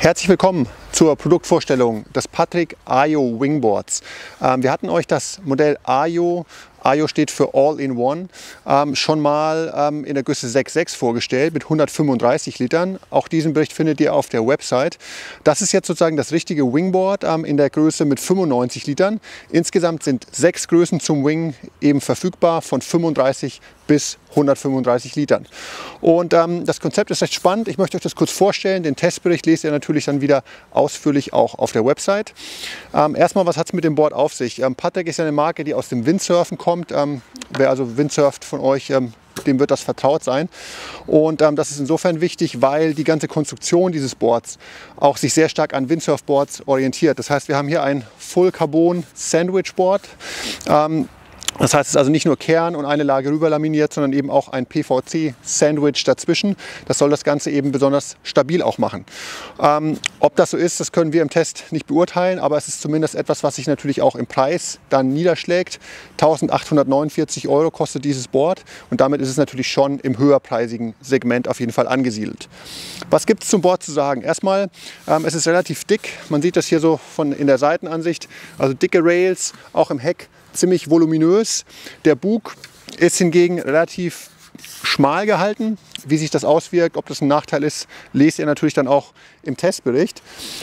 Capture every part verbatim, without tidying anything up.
Herzlich willkommen zur Produktvorstellung des Patrick Ayo Wingboards. Ähm, wir hatten euch das Modell Ayo, Ayo steht für All-in-One, ähm, schon mal ähm, in der Größe sechs Komma sechs vorgestellt mit hundertfünfunddreißig Litern. Auch diesen Bericht findet ihr auf der Website. Das ist jetzt sozusagen das richtige Wingboard ähm, in der Größe mit fünfundneunzig Litern. Insgesamt sind sechs Größen zum Wing eben verfügbar, von fünfunddreißig bis hundertfünfunddreißig Litern. Und ähm, das Konzept ist recht spannend. Ich möchte euch das kurz vorstellen. Den Testbericht lest ihr natürlich dann wieder ausführlich auch auf der Website. Ähm, erstmal, was hat es mit dem Board auf sich? Ähm, Patrick ist ja eine Marke, die aus dem Windsurfen kommt. Ähm, wer also Windsurft von euch, ähm, dem wird das vertraut sein. Und ähm, das ist insofern wichtig, weil die ganze Konstruktion dieses Boards auch sich sehr stark an Windsurfboards orientiert. Das heißt, wir haben hier ein Full Carbon Sandwich Board. Ähm, Das heißt, es ist also nicht nur Kern und eine Lage rüber laminiert, sondern eben auch ein P V C-Sandwich dazwischen. Das soll das Ganze eben besonders stabil auch machen. Ähm, ob das so ist, das können wir im Test nicht beurteilen, aber es ist zumindest etwas, was sich natürlich auch im Preis dann niederschlägt. eintausendachthundertneunundvierzig Euro kostet dieses Board und damit ist es natürlich schon im höherpreisigen Segment auf jeden Fall angesiedelt. Was gibt es zum Board zu sagen? Erstmal, ähm, es ist relativ dick. Man sieht das hier so von in der Seitenansicht. Also dicke Rails, auch im Heck. Ziemlich voluminös. Der Bug ist hingegen relativ schmal gehalten. Wie sich das auswirkt, ob das ein Nachteil ist, lest ihr natürlich dann auch im Testbericht.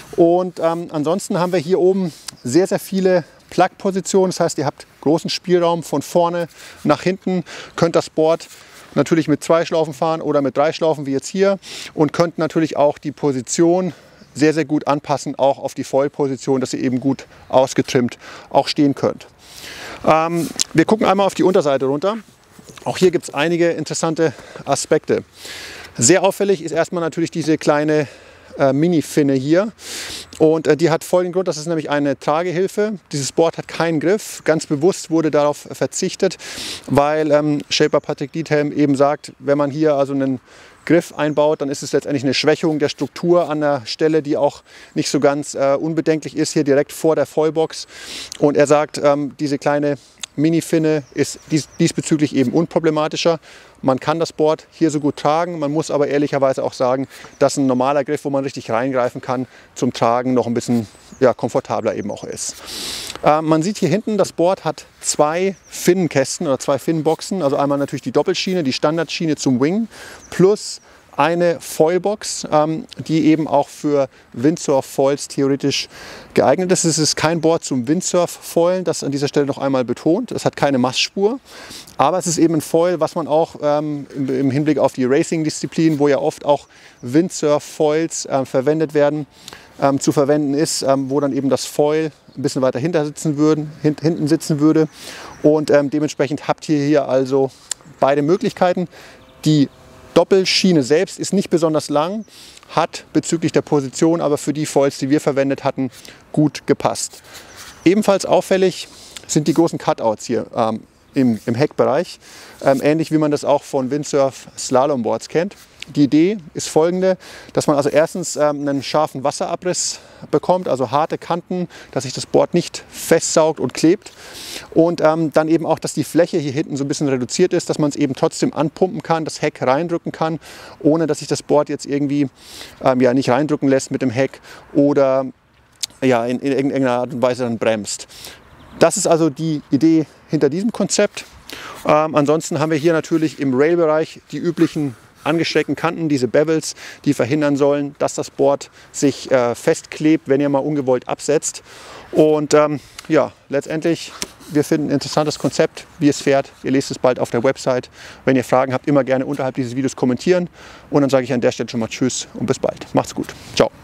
Und ähm, ansonsten haben wir hier oben sehr, sehr viele Plug-Positionen. Das heißt, ihr habt großen Spielraum von vorne nach hinten, könnt das Board natürlich mit zwei Schlaufen fahren oder mit drei Schlaufen wie jetzt hier und könnt natürlich auch die Position sehr, sehr gut anpassen, auch auf die Foil-Position, dass ihr eben gut ausgetrimmt auch stehen könnt. Ähm, wir gucken einmal auf die Unterseite runter. Auch hier gibt es einige interessante Aspekte. Sehr auffällig ist erstmal natürlich diese kleine äh, Mini-Finne hier. Und äh, die hat folgenden Grund, das ist nämlich eine Tragehilfe. Dieses Board hat keinen Griff. Ganz bewusst wurde darauf verzichtet, weil ähm, Shaper Patrick Diethelm eben sagt, wenn man hier also einen Griff einbaut, dann ist es letztendlich eine Schwächung der Struktur an der Stelle, die auch nicht so ganz äh, unbedenklich ist, hier direkt vor der Foilbox. Und er sagt, ähm, diese kleine Mini-Finne ist dies, diesbezüglich eben unproblematischer. Man kann das Board hier so gut tragen, man muss aber ehrlicherweise auch sagen, dass ein normaler Griff, wo man richtig reingreifen kann, zum Tragen noch ein bisschen ja, komfortabler eben auch ist. Äh, man sieht hier hinten, das Board hat zwei Finnenkästen oder zwei Finnenboxen, also einmal natürlich die Doppelschiene, die Standardschiene zum Wing, plus eine Foilbox, ähm, die eben auch für Windsurf-Foils theoretisch geeignet ist. Es ist kein Board zum Windsurf-Foilen, das an dieser Stelle noch einmal betont. Es hat keine Mastspur, aber es ist eben ein Foil, was man auch ähm, im, im Hinblick auf die Racing-Disziplin, wo ja oft auch Windsurf-Foils äh, verwendet werden, ähm, zu verwenden ist, ähm, wo dann eben das Foil ein bisschen weiter hinter sitzen würden, hint, hinten sitzen würde. Und ähm, dementsprechend habt ihr hier also beide Möglichkeiten. Die Doppelschiene selbst ist nicht besonders lang, hat bezüglich der Position aber für die Foils, die wir verwendet hatten, gut gepasst. Ebenfalls auffällig sind die großen Cutouts hier ähm, im, im Heckbereich, ähm, ähnlich wie man das auch von Windsurf Slalomboards kennt. Die Idee ist folgende, dass man also erstens ähm, einen scharfen Wasserabriss bekommt, also harte Kanten, dass sich das Board nicht festsaugt und klebt. Und ähm, dann eben auch, dass die Fläche hier hinten so ein bisschen reduziert ist, dass man es eben trotzdem anpumpen kann, das Heck reindrücken kann, ohne dass sich das Board jetzt irgendwie ähm, ja, nicht reindrücken lässt mit dem Heck oder ja, in, in irgendeiner Art und Weise dann bremst. Das ist also die Idee hinter diesem Konzept. Ähm, ansonsten haben wir hier natürlich im Rail-Bereich die üblichen angestreckten Kanten, diese Bevels, die verhindern sollen, dass das Board sich äh, festklebt, wenn ihr mal ungewollt absetzt. Und ähm, ja, letztendlich, wir finden ein interessantes Konzept, wie es fährt. Ihr lest es bald auf der Website. Wenn ihr Fragen habt, immer gerne unterhalb dieses Videos kommentieren. Und dann sage ich an der Stelle schon mal Tschüss und bis bald. Macht's gut. Ciao.